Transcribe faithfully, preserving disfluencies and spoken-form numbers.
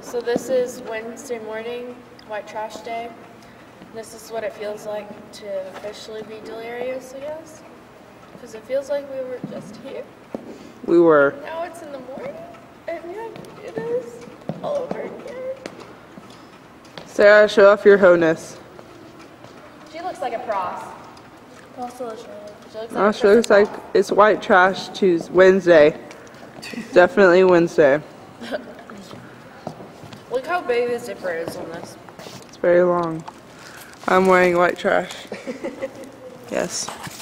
So this is Wednesday morning, white trash day. This is what it feels like to officially be delirious, I guess. Because it feels like we were just here. We were. Now it's in the morning, and we have to do this all over again. Sarah, show off your ho-ness. She looks like a pros. Also, she looks like Oh, a she looks like it's white trash Tuesday, Wednesday. Definitely Wednesday. Look how big the zipper is on this. It's very long. I'm wearing white trash. Yes.